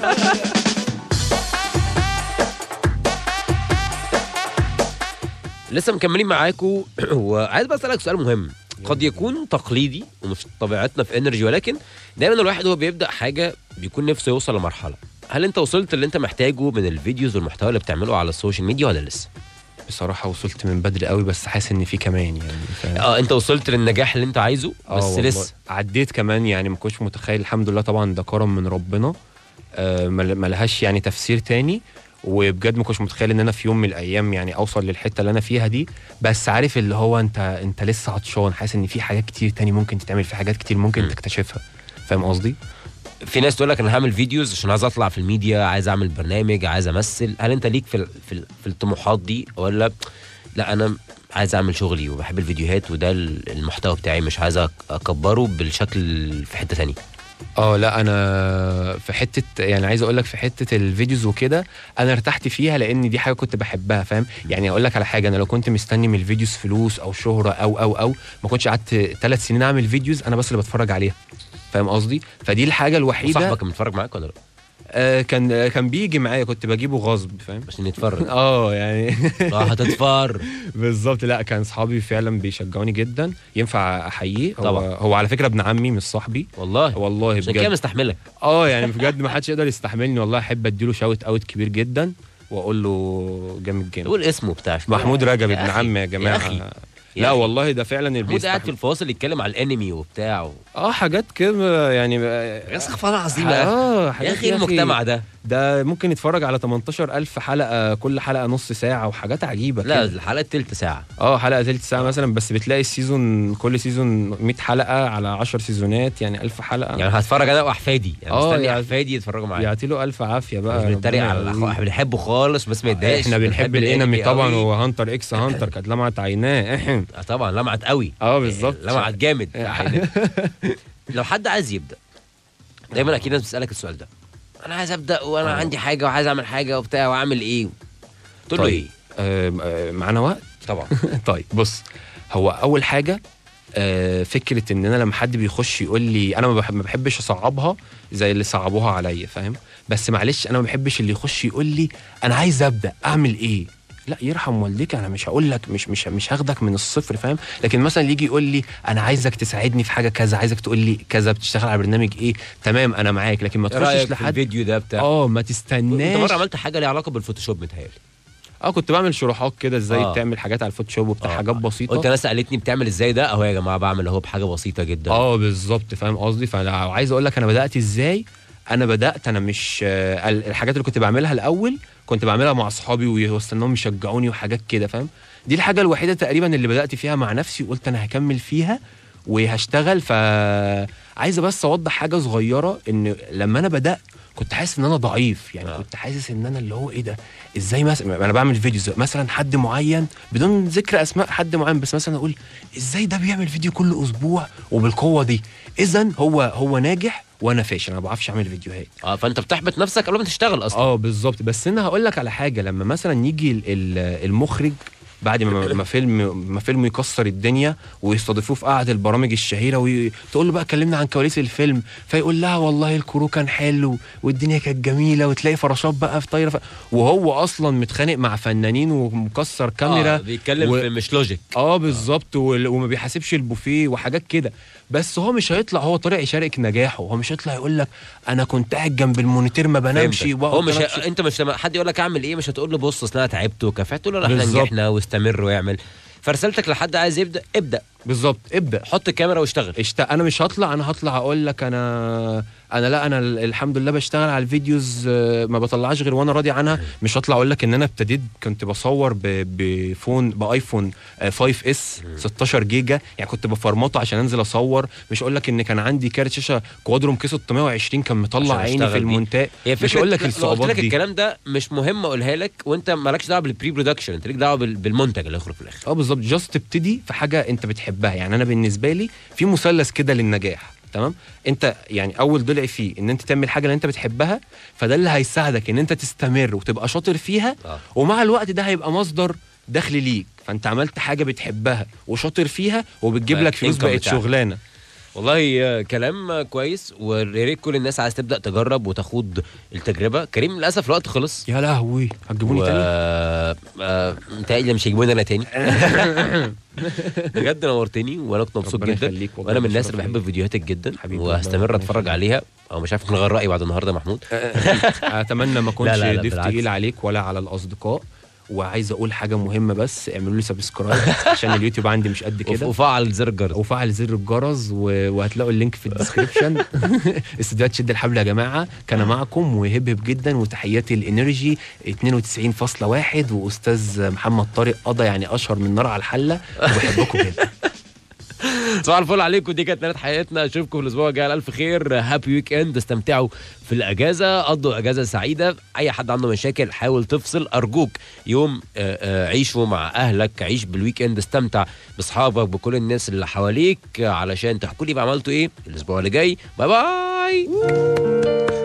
لسه مكملين معاكم. وعايز بقى اسالك سؤال مهم قد يكون تقليدي ومش طبيعتنا في انرجي، ولكن دايما الواحد هو بيبدا حاجه بيكون نفسه يوصل لمرحله. هل انت وصلت اللي انت محتاجه من الفيديوز والمحتوى اللي بتعمله على السوشيال ميديا ولا لسه؟ بصراحه وصلت من بدري قوي، بس حاسس ان في كمان يعني انت وصلت للنجاح اللي انت عايزه بس لسه عديت كمان يعني. ما كنتش متخيل. الحمد لله طبعا ده كرم من ربنا. ما لهاش يعني تفسير تاني. وبجد ما كنتش متخيل ان انا في يوم من الايام يعني اوصل للحته اللي انا فيها دي. بس عارف اللي هو انت لسه عطشان، حاسس ان في حاجات كتير تاني ممكن تتعمل، في حاجات كتير ممكن تكتشفها. فاهم قصدي؟ في ناس تقول لك انا هعمل فيديوز عشان عايز اطلع في الميديا، عايز اعمل برنامج، عايز امثل. هل انت ليك في الطموحات دي، ولا لا انا عايز اعمل شغلي وبحب الفيديوهات وده المحتوى بتاعي، مش عايز اكبره بالشكل في حته ثانيه؟ لا انا في حته يعني عايز اقول لك في حته الفيديوز وكده انا ارتحت فيها، لان دي حاجه كنت بحبها. فاهم يعني؟ اقول لك على حاجه، انا لو كنت مستني من الفيديوز فلوس او شهره او ما كنتش قعدت 3 سنين اعمل فيديوز انا بس اللي بتفرج عليها. فاهم قصدي؟ فدي الحاجه الوحيده. صاحبك كان بيتفرج معاك ولا لا؟ كان بيجي معايا، كنت بجيبه غصب. فاهم؟ عشان يتفرج. يعني هتتفرج بالظبط. لا كان صحابي فعلا بيشجعوني جدا. ينفع احييه؟ طبعا. هو على فكره ابن عمي مش صاحبي. والله بجد. عشان كده مستحملك. يعني بجد ما حدش يقدر يستحملني والله. احب اديله شاوت اوت كبير جدا واقول له جامد. قول اسمه بتاع محمود رجب ابن عمي يا جماعه. لا والله ده فعلا اللي محمود قاعد في الفواصل يتكلم على الانمي وبتاع حاجات كده يعني. يا استغفر الله العظيم. يا اخي المجتمع ده ممكن يتفرج على 18,000 حلقه، كل حلقه نص ساعه وحاجات عجيبه. لا الحلقه تلت ساعه. حلقه تلت ساعه مثلا. بس بتلاقي السيزون كل سيزون 100 حلقه على 10 سيزونات يعني 1000 حلقه. يعني هتفرج انا واحفادي يعني مستني احفادي يتفرجوا معايا. يعطي له الف عافيه بقى. بنتريق على احنا بنحبه خالص بس ما يتضايقش. احنا بنحب الانمي طبعا. وهانتر اكس هانتر كانت لمعت عيناه. طبعا لمعت قوي. بالظبط لمعت جامد. لو حد عايز يبدا دايما اكيد الناس بتسالك السؤال ده، انا عايز ابدا وانا عندي حاجه وعايز اعمل حاجه وبتاع واعمل ايه؟ تقول له ايه؟ معانا وقت طبعا. طيب بص، هو اول حاجه فكره ان انا لما حد بيخش يقول لي انا ما بحبش اصعبها زي اللي صعبوها عليا. فاهم؟ بس معلش انا ما بحبش اللي يخش يقول لي انا عايز ابدا اعمل ايه. لا يرحم والديك، انا مش هقول لك مش هاخدك من الصفر. فاهم؟ لكن مثلا يجي يقول لي انا عايزك تساعدني في حاجه كذا، عايزك تقول لي كذا، بتشتغل على برنامج ايه، تمام انا معاك. لكن ما تخشش لحد الفيديو ده بتاع ما تستناش. انت مره عملت حاجه ليها علاقه بالفوتوشوب متهيألي؟ كنت بعمل شروحات كده ازاي تعمل حاجات على الفوتوشوب وبتاع حاجات بسيطه. قلت ناس سالتني بتعمل ازاي ده اهو يا جماعه بعمل اهو بحاجه بسيطه جدا. بالظبط. فاهم قصدي؟ فانا عايز اقول لك انا بدات ازاي. انا مش الحاجات اللي كنت بعملها الاول كنت بعملها مع اصحابي واستناهم يشجعوني وحاجات كده. فاهم؟ دي الحاجه الوحيده تقريبا اللي بدات فيها مع نفسي وقلت انا هكمل فيها وهشتغل. فعايزه بس اوضح حاجه صغيره، ان لما انا بدات كنت حاسس ان انا ضعيف يعني. كنت حاسس ان انا اللي هو ايه ده، ازاي مثلا انا بعمل فيديوز مثلا حد معين بدون ذكر اسماء حد معين، بس مثلا اقول ازاي ده بيعمل فيديو كل اسبوع وبالقوه دي، اذا هو ناجح وانا فاشل، انا ما بعرفش اعمل فيديوهات. فانت بتحبط نفسك قبل ما تشتغل اصلا. بالظبط. بس انا هقول لك على حاجه، لما مثلا يجي المخرج بعد ما فيلم يكسر الدنيا ويستضيفوه في قعده البرامج الشهيره وتقول له بقى كلمنا عن كواليس الفيلم، فيقول لها والله الكرو كان حلو والدنيا كانت جميله، وتلاقي فراشات بقى في طايره وهو اصلا متخانق مع فنانين ومكسر كاميرا بيتكلم في مش لوجيك بالظبط وما بيحاسبش البوفيه وحاجات كده. بس هو مش هيطلع، هو طالع يشارك نجاحه، هو مش هيطلع يقول لك انا كنت قاعد جنب المونيتير ما بنامش. هو مش انت مش لما حد يقول لك اعمل ايه مش هتقول له بص اصل انا تعبت وكفايه، تقول له لا احنا نجحنا واستمر ويعمل. فرسالتك لحد عايز ابدا بالظبط، ابدا حط الكاميرا واشتغل. انا مش هطلع، انا هطلع اقول لك انا الحمد لله بشتغل على الفيديوز ما بطلعش غير وانا راضي عنها. مش هطلع اقول لك ان انا ابتديت كنت بصور بايفون 5S 16 جيجا، يعني كنت بفرمطه عشان انزل اصور. مش اقول لك ان كان عندي كارت شاشه كوادروم كي 620 كان مطلع عيني في المونتاج. مش هقول لك الصعوبات دي. الكلام ده مش مهم اقولها لك، وانت مالكش دعوه بالبري برودكشن، انت ليك دعوه بالمنتج اللي هيخرج في الاخر. بالظبط، جاست تبتدي في حاجه انت بتحبها. يعني انا بالنسبه لي في مثلث كده للنجاح، تمام؟ انت يعني اول ضلع فيه ان انت تعمل حاجه اللي انت بتحبها، فده اللي هيساعدك ان انت تستمر وتبقى شاطر فيها. ومع الوقت ده هيبقى مصدر دخل ليك، فانت عملت حاجه بتحبها وشاطر فيها وبتجيب لك فلوس، بقت شغلانه. والله كلام كويس، ويا ريت كل الناس عايز تبدا تجرب وتاخد التجربه. كريم للاسف الوقت خلص. يا لهوي هتجيبوني تاني؟ متهيألي مش هيجيبوني انا تاني. بجد نورتني وانا كنت مبسوط جدا، وانا من الناس اللي بحب فيديوهاتك جدا وهستمر اتفرج عليها. او مش عارف نغير رايي بعد النهارده محمود. اتمنى ما اكونش ضيف تقيل عليك ولا على الاصدقاء. وعايز اقول حاجه مهمه بس، اعملوا لي سبسكرايب عشان اليوتيوب عندي مش قد كده، وفعل زر الجرس وهتلاقوا اللينك في الديسكريبشن. استديوهات شد الحبل يا جماعه، كان معكم وهبهب جدا، وتحياتي الانرجي 92.1 واستاذ محمد طارق قضى، يعني اشهر من نار على الحله، وبحبكم جدا. صباح الفل عليكم، دي كانت نهايه حياتنا. اشوفكم الاسبوع الجاي على الف خير. هابي ويك اند، استمتعوا في الاجازه، قضوا اجازه سعيده. اي حد عنده مشاكل حاول تفصل، ارجوك يوم عيشوا مع اهلك، عيش بالويك اند، استمتع باصحابك بكل الناس اللي حواليك، علشان تحكوا لي بقى عملتوا ايه الاسبوع اللي جاي. باي باي.